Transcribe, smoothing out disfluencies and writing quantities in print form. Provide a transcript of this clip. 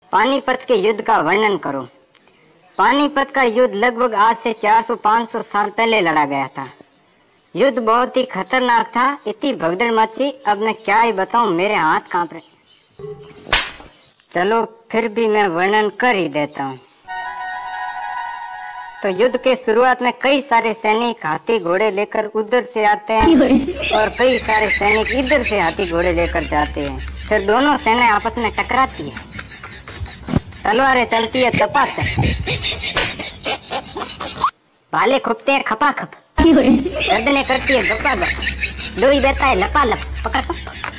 पानीपत के युद्ध का वर्णन करो। पानीपत का युद्ध लगभग आज से 400-500 साल पहले लड़ा गया था। युद्ध बहुत ही खतरनाक था, इतनी भगदड़ मची, अब मैं क्या ही बताऊं, मेरे हाथ कांप रहे। चलो फिर भी मैं वर्णन कर ही देता हूँ। तो युद्ध के शुरुआत में कई सारे सैनिक हाथी घोड़े लेकर उधर से आते हैं और कई सारे सैनिक इधर से हाथी घोड़े लेकर जाते हैं। फिर दोनों सेनाएं आपस में टकराती है, तलवारें चलती है तपातप, भाले खुपते हैं खपाखप, गर्दनें करती है गपागप, लोई बहता है लपालप, पकड़